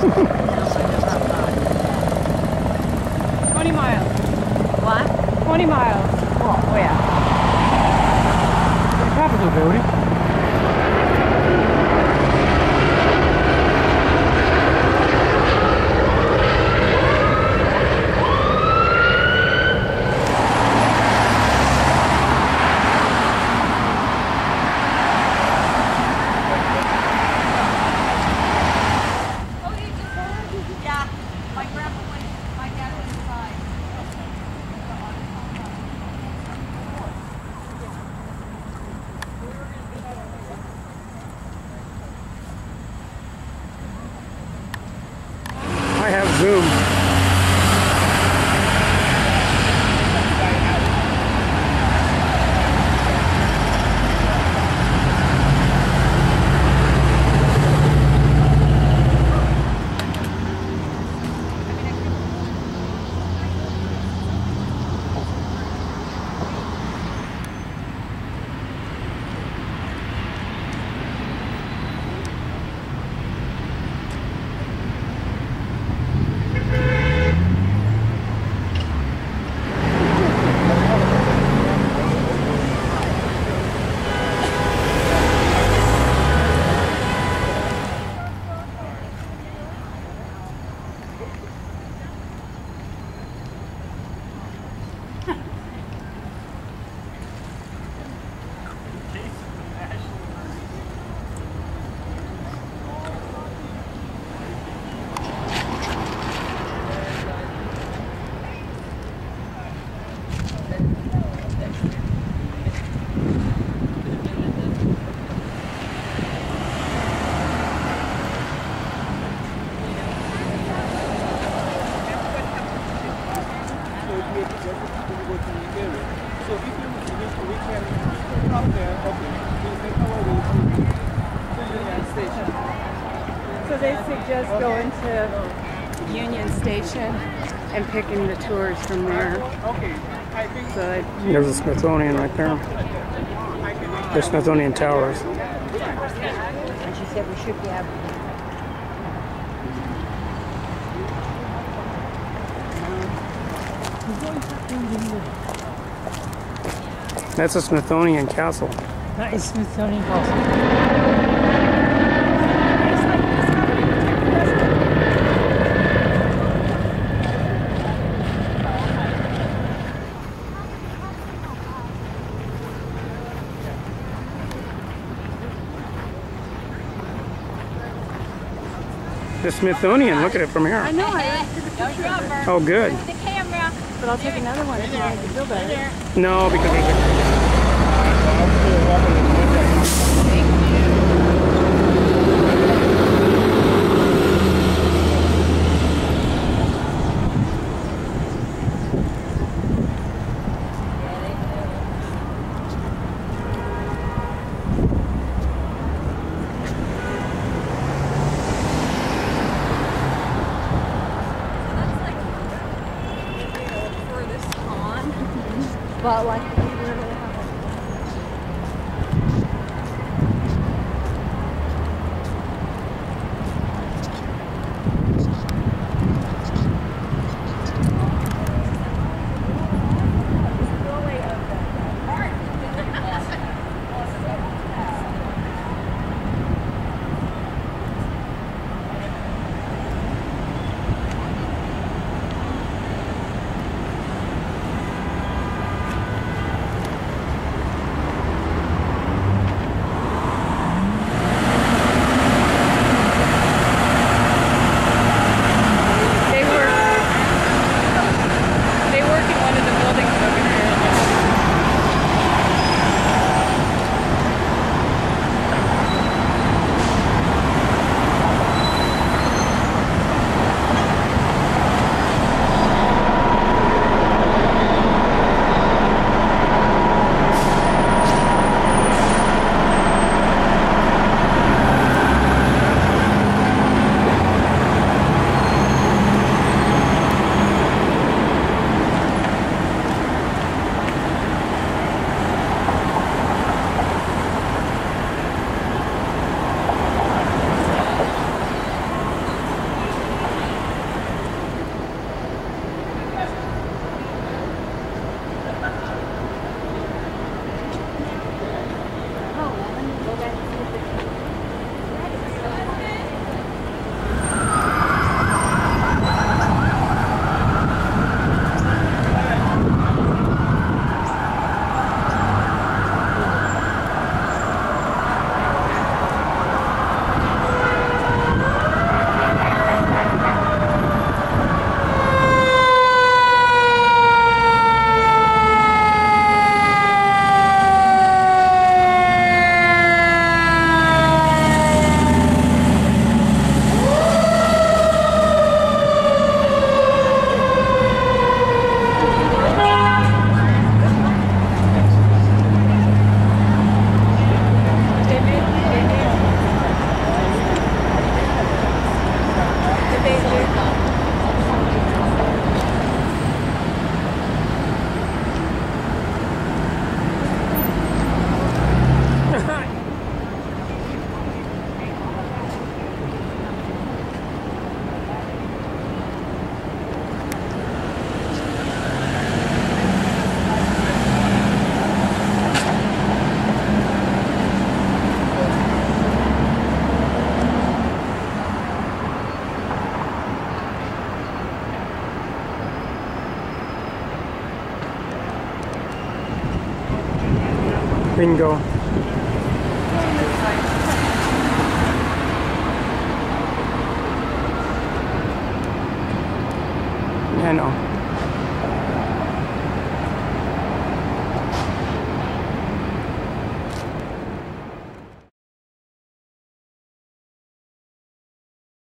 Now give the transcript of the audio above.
20 miles. What? 20 miles. Oh, where? The Capitol building. Yeah, my grandpa went, my dad went inside. I have Zoom. So if we can stop there, okay, we'll make our way to Union Station. So they suggest going to Union Station and picking the tours from there. Okay, I think So There's the Smithsonian right there. The Smithsonian Towers. And she said we should be able That's a Smithsonian Castle. that is Smithsonian Castle. The Smithsonian, look at it from here. I know, I took a picture of it. Oh, good. the camera. But I'll take another one if you want to feel better. No, because there's a... But like, Bingo. I know.